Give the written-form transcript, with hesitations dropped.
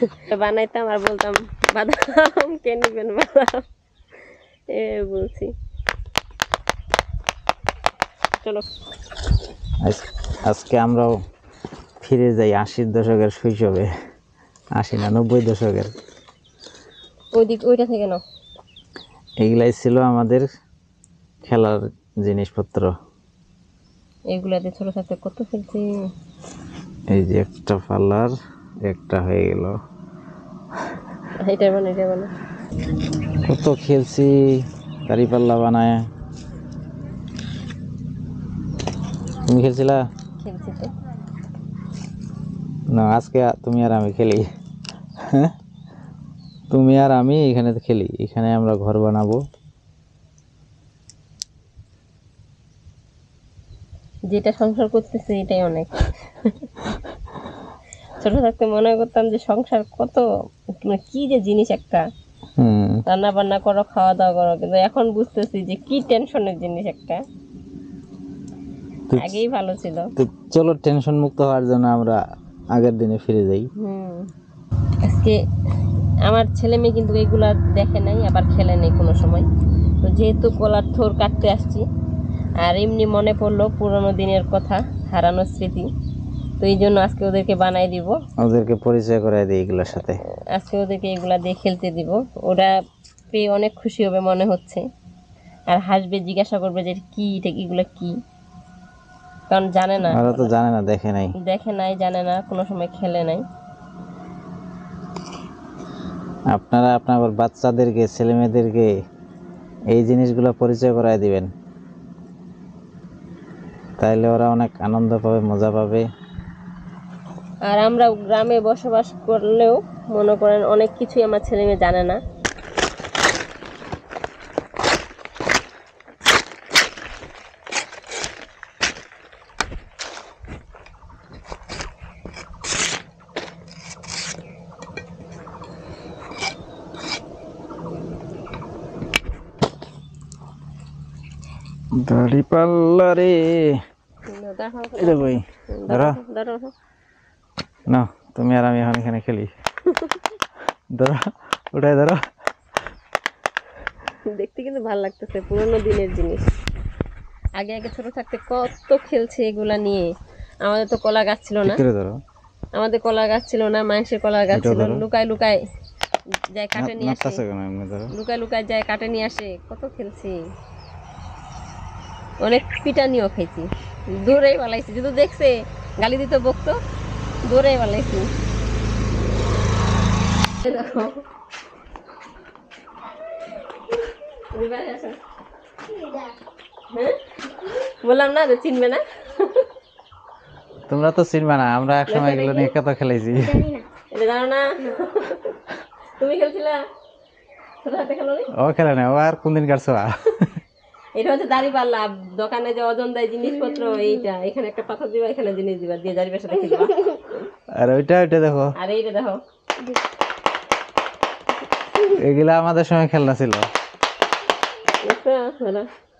বানাইতাম আর বলতাম বাদাম কে নিবেন বাদাম বলছি। চলো আজকে আমরাও ফিরে যাই 80-র দশকের শৈশবে, 80 না 90 দশকের। ওইটা থেকে নাও। এগুলাই ছিল আমাদের খেলার জিনিসপত্র। এগুলাতে ছোট থাকতে কত খেলছি। এই যে একটা পাল্লার একটা হয়ে গেল, এটা বানো কত খেলছি দাড়ি পাল্লা বানায়। তুমি খেলছিলা? খেলছি তো না, আজকে তুমি আর আমি খেলি। তুমি আর আমি এখানে খেলি, এখানে আমরা ঘর বানাবো। যেটা সংসার করতেছে এটাই অনেক। ছোট থাকতে মনে করতাম যে সংসার কত কি যে জিনিস একটা, রান্না বান্না করো খাওয়া দাওয়া করো, কিন্তু এখন বুঝতেছি যে কি টেনশনের জিনিস একটা। আগেই ভালো ছিল। তো চলো টেনশন মুক্ত হওয়ার জন্য আমরা আগের দিনে ফিরে যাই। আজকে আমার ছেলে মেয়ে কিন্তু এগুলা দেখে নাই, আবার খেলে নেই কোনো সময়। তো যেহেতু কলার থোর কাটতে আসছি, আর এমনি মনে পড়লো পুরোনো দিনের কথা, হারানোর স্মৃতি, তো এই জন্য আজকে ওদেরকে বানাই দিব, ওদেরকে পরিচয় করাই দিই এগুলোর সাথে। আজকে ওদেরকে এগুলা দিয়ে খেলতে দিব। ওরা পেয়ে অনেক খুশি হবে মনে হচ্ছে, আর হাসবে, জিজ্ঞাসা করবে যে কি এটা, এগুলা কি, কারণ জানে না, ওরা তো জানে না, দেখে নাই, জানে না, কোনো সময় খেলে নাই। আপনারা আপনার বাচ্চাদেরকে, ছেলে মেয়েদেরকে এই জিনিসগুলো পরিচয় করাই দিবেন, তাইলে ওরা অনেক আনন্দ পাবে, মজা পাবে। আর আমরা গ্রামে বসবাস করলেও মনে করেন অনেক কিছুই আমার ছেলে মেয়ে জানে না। দাড়ি পাল্লা রে, এটা কই? ধরো না, তুমি আর আমি এখন এখানে খেলি। ধরো, উঠাই ধরো। দেখতে কিন্তু ভালো লাগতেছে, পুরোনো দিনের জিনিস। আগে আগে ছোট থাকতে কত খেলছে এগুলা নিয়ে। আমাদের তো কলা গাছ ছিল না, আমাদের কলা গাছ ছিল না, মানুষের কলা গাছ ছিল। লুকায় লুকায় যায় কাটে নিয়ে আসে, লুকায় লুকায় যায় কাটে নিয়ে আসে, কত খেলছি। অনেক পিটানিও খাইছি, দৌড়েই পালাইছি, যদি দেখছে গালি দিত বকতো, দৌড়েই পালাইছি। দেখো বললাম না যে চিনবে না। তোমরা তো চিনবে না, আমরা একসময় এগুলো নিয়ে কত খেলেছি। এটা জানো না, তুমি খেলছিলা? ও খেলে না, ও আর কোনদিন কাটছো? এটা হচ্ছে দাড়ি পাল্লা, দোকানে যে ওজন দেয় জিনিসপত্র, এইটা এখানে একটা পাথর দিবা, এখানে জিনিস দিবা, দিয়ে দাড়ি পেশা রেখে দিবা। আর ওইটা দেখো, আর এইটা দেখো, এগুলা আমাদের সময় খেলনা ছিল।